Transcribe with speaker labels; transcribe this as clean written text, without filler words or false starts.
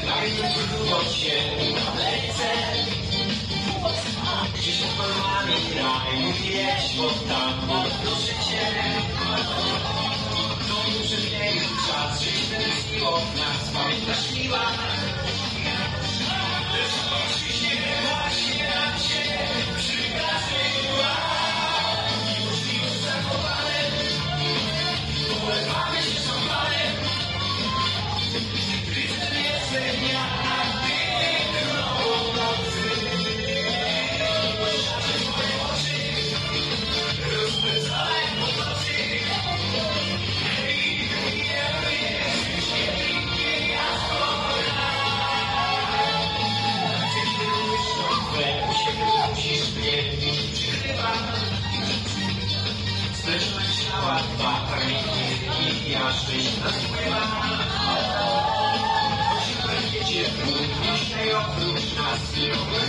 Speaker 1: daj mi próbować się na lejce. Gdzieś pod palmami raj, wieś, bo tam proszę cię. To mi przebiegł czas, żyć tęskniło w nas, pamiętasz miła. Lecz oczy śniewa się na ciebie przydarzyła. Już zachowane, polewamy się szampanem. Rytm jest dnia, a ty królową nocy. Poświacie twoje oczy, rozpędzone po nocy. Musisz mnie przykrywam. Sprężyłem ciała dwa kamienie i ja szczęśliwa spływa. Choć w rakiecie brud, nie oprócz nas.